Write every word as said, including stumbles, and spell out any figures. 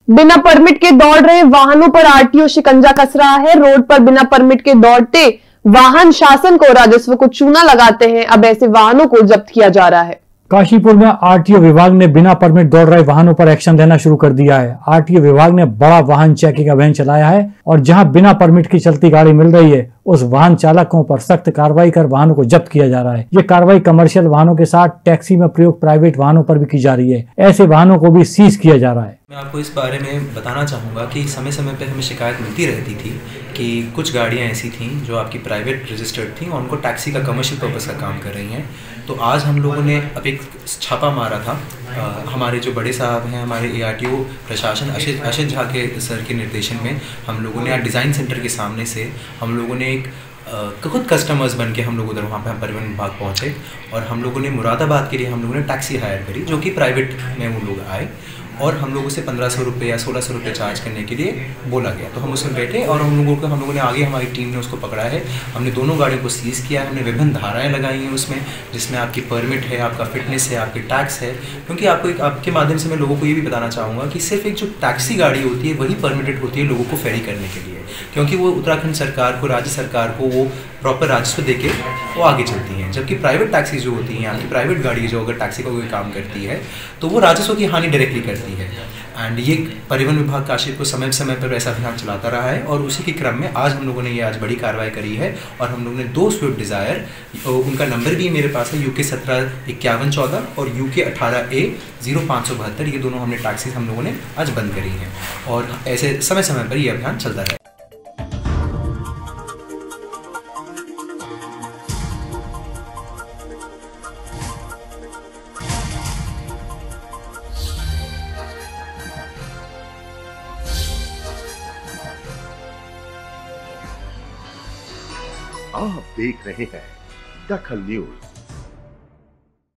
बिना परमिट के दौड़ रहे वाहनों पर आरटीओ शिकंजा कस रहा है। रोड पर बिना परमिट के दौड़ते वाहन शासन को राजस्व को चूना लगाते हैं। अब ऐसे वाहनों को जब्त किया जा रहा है। काशीपुर में आरटीओ विभाग ने बिना परमिट दौड़ रहे वाहनों पर एक्शन लेना शुरू कर दिया है। आरटीओ विभाग ने बड़ा वाहन चेकिंग अभियान चलाया है और जहां बिना परमिट की चलती गाड़ी मिल रही है उस वाहन चालकों पर सख्त कार्रवाई कर वाहनों को जब्त किया जा रहा है। ये कार्रवाई कमर्शियल वाहनों के साथ टैक्सी में प्रयुक्त प्राइवेट वाहनों पर भी की जा रही है। ऐसे वाहनों को भी सीज किया जा रहा है। मैं आपको इस बारे में बताना चाहूँगा कि समय समय पर हमें शिकायत मिलती रहती थी कि कुछ गाड़ियाँ ऐसी थीं जो आपकी प्राइवेट रजिस्टर्ड थी और उनको टैक्सी का कमर्शियल पर्पज़ का काम कर रही हैं। तो आज हम लोगों ने अब एक छापा मारा था। आ, हमारे जो बड़े साहब हैं, हमारे एआरटीओ प्रशासन अशित अशित झा के सर के निर्देशन में हम लोगों ने आज डिज़ाइन सेंटर के सामने से हम लोगों ने एक Uh, खुद कस्टमर्स बन के हम लोग उधर वहाँ पे हम परिवहन विभाग पहुँचे और हम लोगों ने मुरादाबाद के लिए हम लोगों ने टैक्सी हायर करी, जो कि प्राइवेट में वो लोग आए और हम लोगों से पंद्रह सौ रुपये या सोलह सौ रुपये चार्ज करने के लिए बोला गया। तो हम उसमें बैठे और हम लोगों को हम लोगों ने आगे हमारी टीम ने उसको पकड़ा है। हमने दोनों गाड़ियों को सीज़ किया है। हमने विभिन्न धाराएं लगाई हैं उसमें, जिसमें आपकी परमिट है, आपका फिटनेस है, आपकी टैक्स है। क्योंकि आपको एक आपके माध्यम से मैं लोगों को ये भी बताना चाहूँगा कि सिर्फ एक जो टैक्सी गाड़ी होती है वही परमिटेड होती है लोगों को फेरी करने के लिए, क्योंकि वो उत्तराखंड सरकार को, राज्य सरकार को वो प्रॉपर राजस्व दे के वो आगे चलती हैं। जबकि प्राइवेट टैक्सी जो होती हैं, आपकी प्राइवेट गाड़ी जो अगर टैक्सी का कोई काम करती है तो वो राजस्व की हानि डायरेक्टली करती है। एंड ये परिवहन विभाग काशीपुर को समय समय पर ऐसा अभियान चलाता रहा है और उसी के क्रम में आज हम लोगों ने ये आज बड़ी कार्रवाई करी है और हम लोगों ने दो स्विफ्ट डिज़ायर, उनका नंबर भी मेरे पास है, यूके सत्रह इक्यावन चौदह और यूके अठारह ए जीरो पाँच सौ बहत्तर, ये दोनों हमने टैक्सी हम लोगों ने आज बंद करी हैं और ऐसे समय समय पर ये अभियान चलता है। आप देख रहे हैं दखल न्यूज।